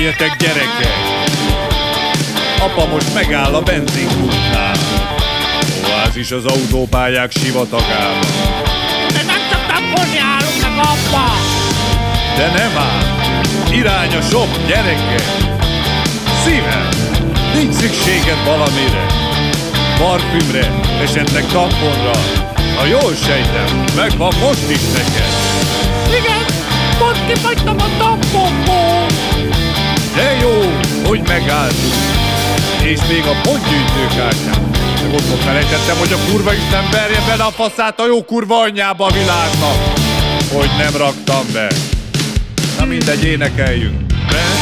Figyeljetek, gyerekek! Apa most megáll a benzinkútnál. Oázis az autópályák sivatagában. De nem csak tampolni állunk meg, apa! De nem áll! Irány a shop, gyerekek! Szívem! Nincs szükséged valamire. Parfümre, esetleg tamponra. Ha jól sejtem, megvan most is neked. Igen, pont kifagytam a tamponból. De jó, hogy megálltunk. És még a pontgyűjtőkártyám. Meg otthon felejtettem, hogy a kurva Isten verje bele a faszát a jó kurva anyjába a világnak. Hogy nem raktam be. Na mindegy, énekeljünk.